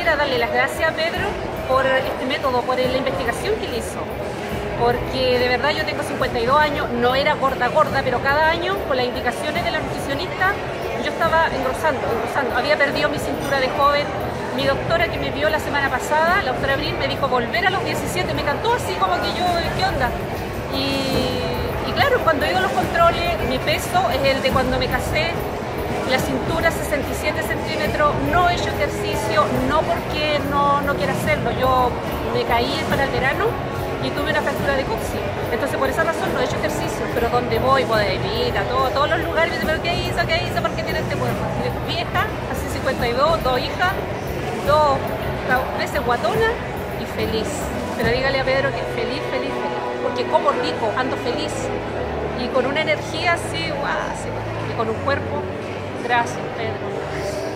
quisiera darle las gracias a Pedro por este método, por la investigación que él hizo. Porque de verdad yo tengo 52 años, no era gorda, pero cada año, con las indicaciones de la nutricionista, yo estaba engrosando. Había perdido mi cintura de joven. Mi doctora que me vio la semana pasada, la doctora Abril, me dijo volver a los 17, me cantó así como que yo, ¿qué onda? Y claro, cuando he ido a los controles, mi peso es el de cuando me casé, la cintura 67 centímetros, no he hecho ejercicio, no porque no quiera hacerlo, yo me caí para el verano y tuve una fractura de coxis, entonces por esa razón no he hecho ejercicio, pero donde voy, Guadalajara, todos los lugares, me dicen, pero ¿qué hizo? ¿Por qué tiene este cuerpo? Vieja, así 52, 2 hijas, 2 veces guatona y feliz. Pero dígale a Pedro que feliz, porque como rico, ando feliz y con una energía así, guau, así, y con un cuerpo. Gracias, Pedro.